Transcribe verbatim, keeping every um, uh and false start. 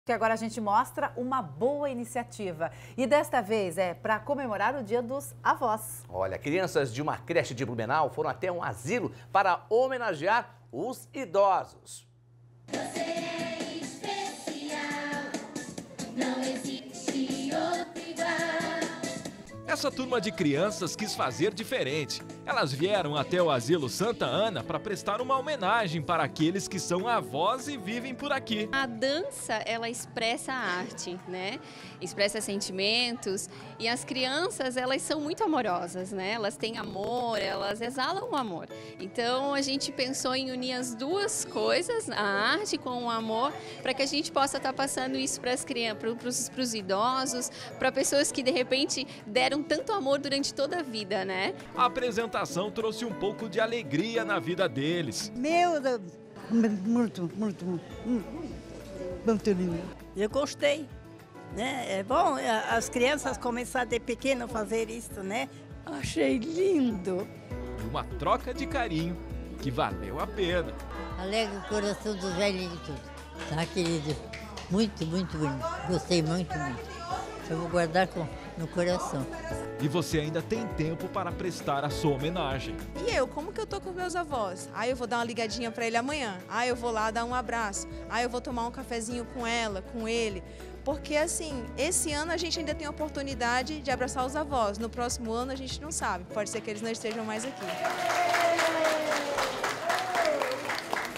Que agora a gente mostra uma boa iniciativa. E desta vez é para comemorar o Dia dos Avós. Olha, crianças de uma creche de Blumenau foram até um asilo para homenagear os idosos. Você é especial, não existe outro igual. Essa turma de crianças quis fazer diferente. Elas vieram até o Asilo Santa Ana para prestar uma homenagem para aqueles que são avós e vivem por aqui. A dança, ela expressa a arte, né? Expressa sentimentos, e as crianças, elas são muito amorosas, né? Elas têm amor, elas exalam o amor. Então a gente pensou em unir as duas coisas, a arte com o amor, para que a gente possa estar passando isso para as crianças, para os idosos, para pessoas que de repente deram tanto amor durante toda a vida, né? A apresentação trouxe um pouco de alegria na vida deles. Meu Deus, muito, muito, muito, muito lindo. Eu gostei, né? É bom as crianças começarem de pequeno a fazer isso, né? Achei lindo. E uma troca de carinho que valeu a pena. Alegra o coração dos velhinhos tudo, tá, querido? Muito, muito bonito. Gostei muito, muito. Eu vou guardar com, no coração. E você ainda tem tempo para prestar a sua homenagem. E eu, como que eu tô com meus avós? Ah, eu vou dar uma ligadinha para ele amanhã. Ah, eu vou lá dar um abraço. Ah, eu vou tomar um cafezinho com ela, com ele. Porque assim, esse ano a gente ainda tem a oportunidade de abraçar os avós. No próximo ano a gente não sabe. Pode ser que eles não estejam mais aqui.